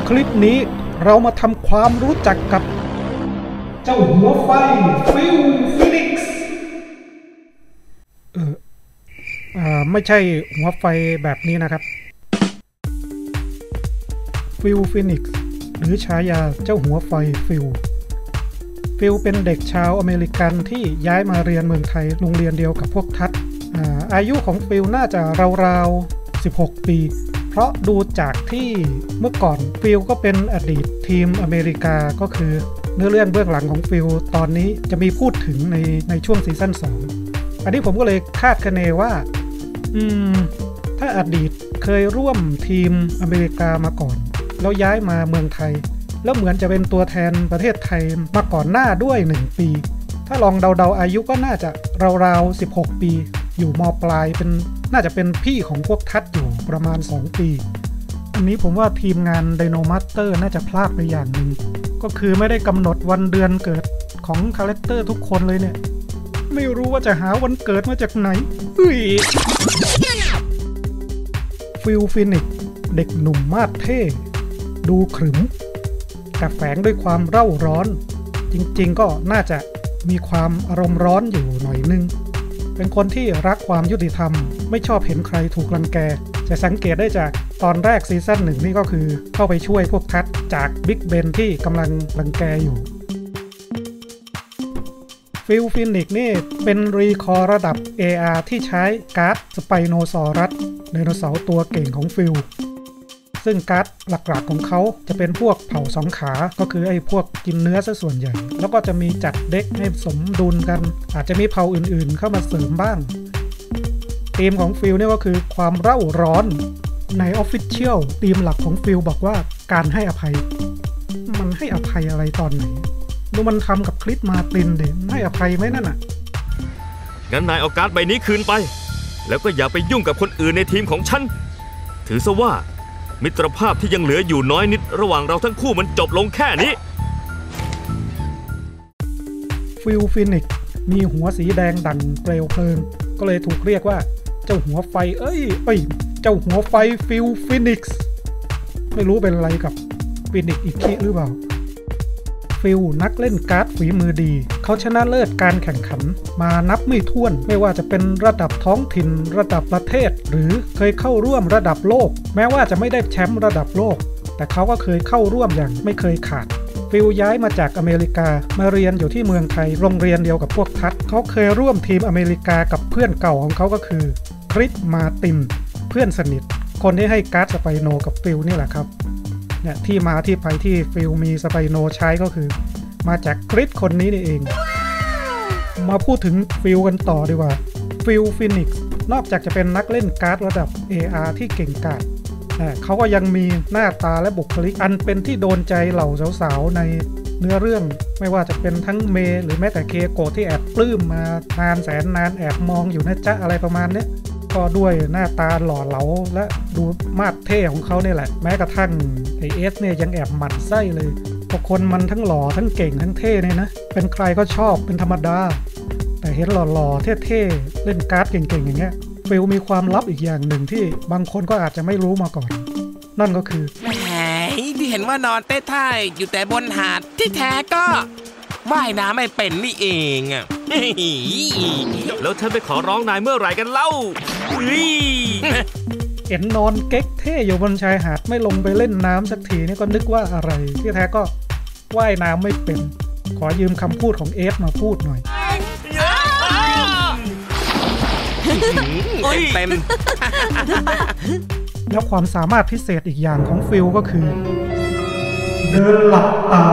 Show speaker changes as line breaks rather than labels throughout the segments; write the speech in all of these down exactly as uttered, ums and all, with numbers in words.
คลิปนี้เรามาทำความรู้จักกับเจ้าหัวไฟฟิลฟินิกซ์เอออ่าไม่ใช่หัวไฟแบบนี้นะครับฟิลฟินิกซ์หรือฉายาเจ้าหัวไฟฟิลฟิลเป็นเด็กชาวอเมริกันที่ย้ายมาเรียนเมืองไทยโรงเรียนเดียวกับพวกทัศน์อาอายุของฟิลน่าจะราวๆสิบหกปีเพราะดูจากที่เมื่อก่อนฟิลก็เป็นอดีตทีมอเมริกาก็คือเนื้อเรื่องเบื้องหลังของฟิลตอนนี้จะมีพูดถึงในในช่วงซีซั่นสองอันนี้ผมก็เลยคาดคะเนว่าอืมถ้าอดีตเคยร่วมทีมอเมริกามาก่อนแล้วย้ายมาเมืองไทยแล้วเหมือนจะเป็นตัวแทนประเทศไทยมาก่อนหน้าด้วยหนึ่งปีถ้าลองเดาๆอายุก็น่าจะราวๆสิบหกปีอยู่ม.ปลายเป็นน่าจะเป็นพี่ของพวกทัศน์อยู่ประมาณสองปีอันนี้ผมว่าทีมงานไดโนมาสเตอร์น่าจะพลาดไปอย่างหนึ่งก็คือไม่ได้กำหนดวันเดือนเกิดของคาแรคเตอร์ทุกคนเลยเนี่ยไม่รู้ว่าจะหาวันเกิดมาจากไหนฟิลฟินิกซ์เด็กหนุ่มมาดเท่ดูขรึมแต่แฝงด้วยความเร่าร้อนจริงๆก็น่าจะมีความอารมณ์ร้อนอยู่หน่อยนึงเป็นคนที่รักความยุติธรรมไม่ชอบเห็นใครถูกรังแกจะสังเกตได้จากตอนแรกซีซั่นหนึ่งนี่ก็คือเข้าไปช่วยพวกทัศน์จากบิ๊กเบนที่กำลังรังแกอยู่ฟิลฟินิกซ์นี่เป็นรีคอร์ระดับ เอ อาร์ ที่ใช้การ์ดสไปโนซอรัสไดโนเสาร์ตัวเก่งของฟิลซึ่งการ์ดหลักๆของเขาจะเป็นพวกเผ่าสองขาก็คือไอ้พวกกินเนื้อซะส่วนใหญ่แล้วก็จะมีจัดเด็กให้สมดุลกันอาจจะมีเผ่าอื่นๆเข้ามาเสริมบ้างธีมของฟิลเนี่ยก็คือความเร่าร้อนใน Official ธีมหลักของฟิลบอกว่าการให้อภัยมันให้อภัยอะไรตอนไหนดูมันทำกับคริสมาตินเด่นให้อภัยไหมนั่นน่ะ
งั้นนายเอาการ์ดใบนี้คืนไปแล้วก็อย่าไปยุ่งกับคนอื่นในทีมของฉันถือซะว่ามิตรภาพที่ยังเหลืออยู่น้อยนิดระหว่างเราทั้งคู่มันจบลงแค่นี้
ฟิลฟินิกซ์มีหัวสีแดงดั่งเปลวเพลิงก็เลยถูกเรียกว่าเจ้าหัวไฟเอ้ยเอ้ยเจ้าหัวไฟฟิลฟินิกซ์ไม่รู้เป็นอะไรกับฟินิกซ์อีกทีหรือเปล่าฟิลนักเล่นการ์ดฝีมือดีเขาชนะเลิศการแข่งขันมานับไม่ถ้วนไม่ว่าจะเป็นระดับท้องถิ่นระดับประเทศหรือเคยเข้าร่วมระดับโลกแม้ว่าจะไม่ได้แชมป์ระดับโลกแต่เขาก็เคยเข้าร่วมอย่างไม่เคยขาดฟิลย้ายมาจากอเมริกามาเรียนอยู่ที่เมืองไทยโรงเรียนเดียวกับพวกทัศน์เขาเคยร่วมทีมอเมริกากับเพื่อนเก่าของเขาก็คือคริสมาตินเพื่อนสนิทคนที่ให้การ์ดสไปโนกับฟิลนี่แหละครับเนี่ยที่มาที่ไปที่ฟิลมีสไปโนใช้ก็คือมาจากคริสคนนี้นี่เองมาพูดถึงฟิลกันต่อดีกว่าฟิลฟินิกซ์นอกจากจะเป็นนักเล่นการ์ดระดับ เอ อาร์ ที่เก่งกาจเขาก็ยังมีหน้าตาและบุคลิกอันเป็นที่โดนใจเหล่าสาวๆในเนื้อเรื่องไม่ว่าจะเป็นทั้งเมย์หรือแม้แต่เคโกะที่แอบปลื้มมานานแสนนานแอบมองอยู่นะจ๊ะอะไรประมาณนี้ก็ด้วยหน้าตาหล่อเหลาและดูมาดเท่ของเขาเนี่ยแหละแม้กระทั่งไอเอสเนี่ยยังแอบหมั่นไส้เลยพวกคนมันทั้งหล่อทั้งเก่งทั้งเท่เนี่ยนะเป็นใครก็ชอบเป็นธรรมดาแต่เห็นหล่อๆเท่ๆเล่นการ์ดเก่งๆอย่างเงี้ยฟิลมีความลับอีกอย่างหนึ่งที่บางคนก็อาจจะไม่รู้มาก่อนนั่นก็คือ
แหมที่เห็นว่านอนเต้ท่ายอยู่แต่บนหาดที่แท้ก็ว่ายน้ำไม่เป็นนี่เองอ่ะ
แล้วฉันไปขอร้องนายเมื่อไหร่กันเล่า
เห็นนอนเก๊กเท่อยู่บนชายหาดไม่ลงไปเล่นน้ำสักทีนี่ก็นึกว่าอะไรที่แท้ก็ว่ายน้ำไม่เป็นขอยืมคำพูดของเอฟมาพูดหน่อย
เต็ม
แล้วความสามารถพิเศษอีกอย่างของฟิลก็คือเดินหลับตา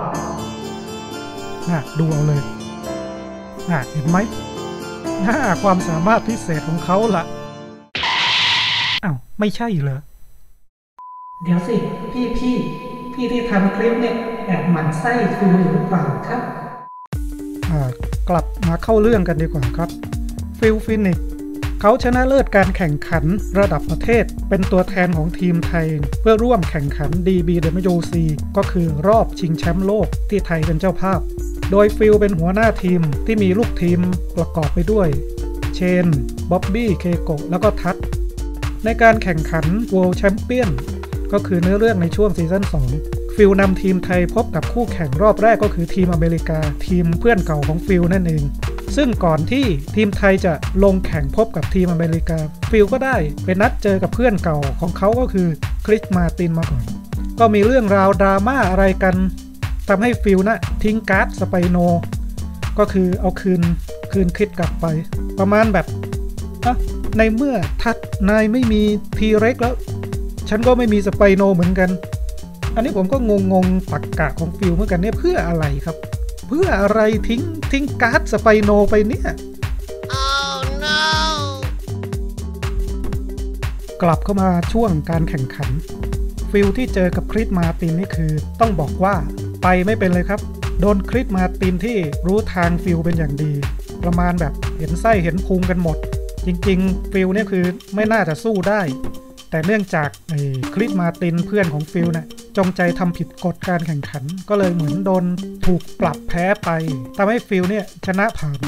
น่ะดูเอาเลยน่ะเห็นไหมน่าความสามารถพิเศษของเขาล่ะอ้าวไม่ใช่เหรอเดี๋ยวสิพี่พี่พี่ที่ทำคลิปเนี่ยแอบหมั่นไส้ฟิลอยู่หรือเปล่าครับอ่ากลับมาเข้าเรื่องกันดีกว่าครับฟิลฟินิกซ์เขาชนะเลิศการแข่งขันระดับประเทศเป็นตัวแทนของทีมไทยเพื่อร่วมแข่งขัน ดี บี ดับเบิลยู ซี ก็คือรอบชิงแชมป์โลกที่ไทยเป็นเจ้าภาพโดยฟิลเป็นหัวหน้าทีมที่มีลูกทีมประกอบไปด้วยเชนบ๊อบบี้เคโกะแล้วก็ทัศน์ในการแข่งขัน World Champion ก็คือเนื้อเรื่องในช่วงซีซั่นสองฟิลนำทีมไทยพบกับคู่แข่งรอบแรกก็คือทีมอเมริกาทีมเพื่อนเก่าของฟิลนั่นเองซึ่งก่อนที่ทีมไทยจะลงแข่งพบกับทีมอเมริกาฟิลก็ได้ไปนัดเจอกับเพื่อนเก่าของเขาก็คือคริสมาตินมาก่อนก็มีเรื่องราวดราม่าอะไรกันทำให้ฟิลนะทิ้งการ์ดสไปโนก็คือเอาคืนคืนคริสกลับไปประมาณแบบอ่ะในเมื่อทัดนายไม่มีทีเร็กแล้วฉันก็ไม่มีสไปโนเหมือนกันอันนี้ผมก็งงงตักกะของฟิลเหมือนกันเนี่ยเพื่ออะไรครับเพื่ออะไรทิ้งทิ้งการ์ดสไปโนไปเนี่ย oh, no. กลับเข้ามาช่วงการแข่งขันฟิลที่เจอกับคริสมาตินนี่คือต้องบอกว่าไปไม่เป็นเลยครับโดนคริสมาตินที่รู้ทางฟิลเป็นอย่างดีประมาณแบบเห็นไส้เห็นพุงกันหมดจริงๆฟิลเนี่ยคือไม่น่าจะสู้ได้แต่เนื่องจากไอ้คริสมาตินเพื่อนของฟิลนะ่ะจงใจทำผิดกฎการแข่งขันก็เลยเหมือนโดนถูกปรับแพ้ไปทำให้ฟิลเนี่ยชนะผ่าน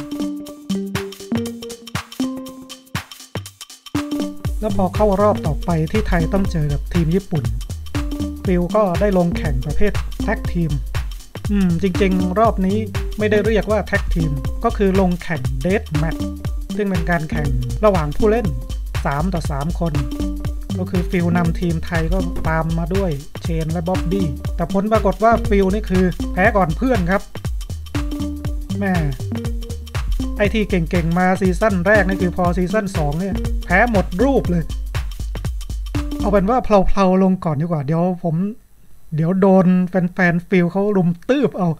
แล้วพอเข้ารอบต่อไปที่ไทยต้องเจอกับทีมญี่ปุ่นฟิลก็ได้ลงแข่งประเภทแท็กทีมอืมจริงๆรอบนี้ไม่ได้เรียกว่าแท็กทีมก็คือลงแข่งเดธแมตช์ซึ่งเป็นการแข่งระหว่างผู้เล่นสามต่อสามคนก็คือฟิลนำทีมไทยก็ตามมาด้วยเชนและบ๊อบบี้แต่ผลปรากฏว่าฟิลนี่คือแพ้ก่อนเพื่อนครับแม่ไอที่เก่งๆมาซีซั่นแรกนี่คือพอซีซั่นสองเนี่ยแพ้หมดรูปเลยเอาเป็นว่าเพลาๆลงก่อนดีกว่าเดี๋ยวผมเดี๋ยวโดนแฟนๆฟิลเขารุมตืบเอา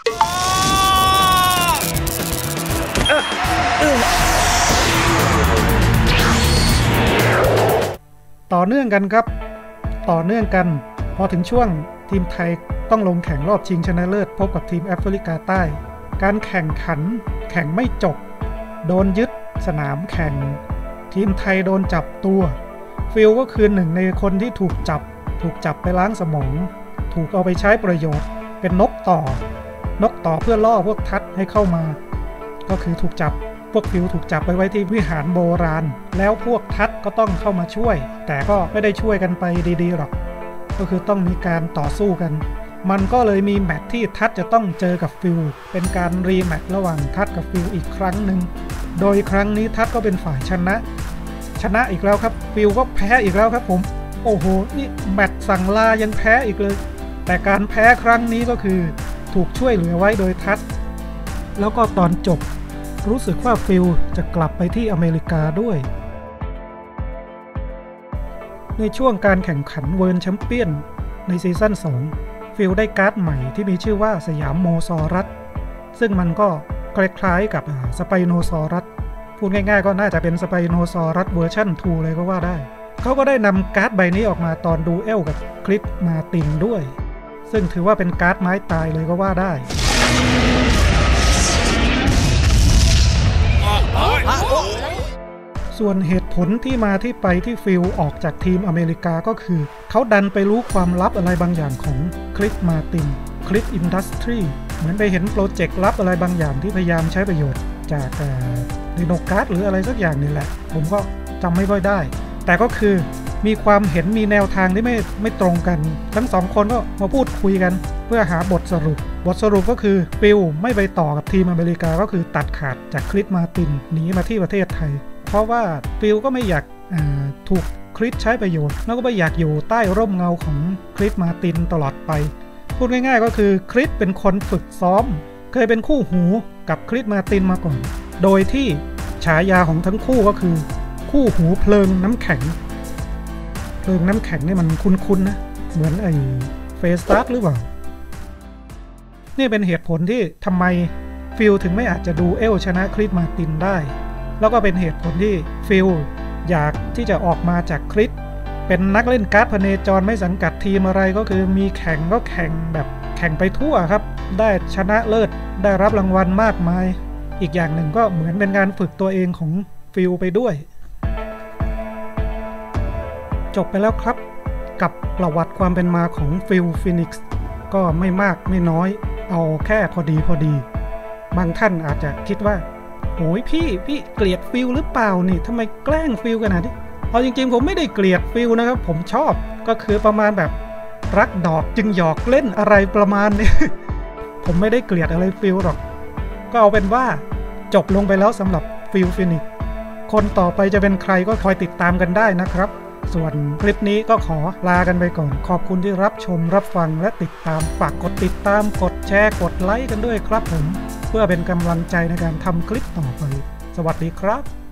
ต่อเนื่องกันครับต่อเนื่องกันพอถึงช่วงทีมไทยต้องลงแข่งรอบชิงชนะเลิศพบกับทีมแอฟริกาใต้การแข่งขันแข่งไม่จบโดนยึดสนามแข่งทีมไทยโดนจับตัวฟิลก็คือหนึ่งในคนที่ถูกจับถูกจับไปล้างสมองถูกเอาไปใช้ประโยชน์เป็นนกต่อนกต่อเพื่อล่อพวกทัดให้เข้ามาก็คือถูกจับพวกฟิลถูกจับไปไว้ที่วิหารโบราณแล้วพวกทัดก็ต้องเข้ามาช่วยแต่ก็ไม่ได้ช่วยกันไปดีๆหรอกก็คือต้องมีการต่อสู้กันมันก็เลยมีแมตช์ที่ทัดจะต้องเจอกับฟิลเป็นการรีแมตช์ระหว่างทัดกับฟิลอีกครั้งหนึ่งโดยครั้งนี้ทัดก็เป็นฝ่ายชนะชนะอีกแล้วครับฟิลก็แพ้อีกแล้วครับผมโอ้โหนี่แมตช์สั่งลายังแพ้อีกเลยแต่การแพ้ครั้งนี้ก็คือถูกช่วยเหลือไว้โดยทัดแล้วก็ตอนจบรู้สึกว่าฟิลจะกลับไปที่อเมริกาด้วยในช่วงการแข่งขันเวิลด์แชมเปี้ยนในซีซั่นสองฟิลได้การ์ดใหม่ที่มีชื่อว่าสยามโมซอรัสซึ่งมันก็คล้ายๆกับสไปโนซอรัสพูดง่ายๆก็น่าจะเป็นสไปโนซอรัสเวอร์ชันทูเลยก็ว่าได้เขาก็ได้นำการ์ดใบนี้ออกมาตอนดูเอลกับคริสมาตินด้วยซึ่งถือว่าเป็นการ์ดไม้ตายเลยก็ว่าได้ส่วนเหตุผลที่มาที่ไปที่ฟิลออกจากทีมอเมริกาก็คือเขาดันไปรู้ความลับอะไรบางอย่างของคริสมาตินคริสอินดัสทรีเหมือนไปเห็นโปรเจกต์ลับอะไรบางอย่างที่พยายามใช้ประโยชน์จากดิโนการ์ดหรืออะไรสักอย่างนี่แหละผมก็จำไม่ค่อยได้แต่ก็คือมีความเห็นมีแนวทางที่ไม่ไม่ตรงกันทั้งสองคนก็มาพูดคุยกันเพื่อหาบทสรุปบทสรุปก็คือฟิลไม่ไปต่อกับทีมอเมริกาก็คือตัดขาดจากคริสมาตินหนีมาที่ประเทศไทยเพราะว่าฟิลก็ไม่อยากถูกคริสใช้ประโยชน์แล้วก็ไม่อยากอยู่ใต้ร่มเงาของคริสมาตินตลอดไปพูดง่ายๆก็คือคริสเป็นคนฝึกซ้อมเคยเป็นคู่หูกับคริสมาตินมาก่อนโดยที่ฉายาของทั้งคู่ก็คือคู่หูเพลิงน้ำแข็งเพลิงน้ำแข็งนี่มันคุ้นๆนะเหมือนไอ้เฟสตัสหรือเปล่านี่เป็นเหตุผลที่ทำไมฟิลถึงไม่อาจจะดูเอลชนะคริสมาตินได้แล้วก็เป็นเหตุผลที่ฟิลอยากที่จะออกมาจากคริสเป็นนักเล่นการ์ดพเนจรไม่สังกัดทีมอะไรก็คือมีแข่งก็แข่งแบบแข่งไปทั่วครับได้ชนะเลิศได้รับรางวัลมากมายอีกอย่างหนึ่งก็เหมือนเป็นการฝึกตัวเองของฟิลไปด้วยจบไปแล้วครับกับประวัติความเป็นมาของฟิลฟินิกซ์ก็ไม่มากไม่น้อยเอาแค่พอดีพอดีบางท่านอาจจะคิดว่าโอ้ยพี่พี่เกลียดฟิลหรือเปล่านี่ทำไมแกล้งฟิลขนาดนี้เอาจริงๆผมไม่ได้เกลียดฟิลนะครับผมชอบก็คือประมาณแบบรักดอกจึงหยอกเล่นอะไรประมาณนี้ ผมไม่ได้เกลียดอะไรฟิลหรอกก็เอาเป็นว่าจบลงไปแล้วสำหรับฟิลฟินิกซ์คนต่อไปจะเป็นใครก็คอยติดตามกันได้นะครับส่วนคลิปนี้ก็ขอลากันไปก่อนขอบคุณที่รับชมรับฟังและติดตามฝากกดติดตามกดแชร์กดไลค์กันด้วยครับผมเพื่อเป็นกำลังใจในการทำคลิปต่อไปสวัสดีครับ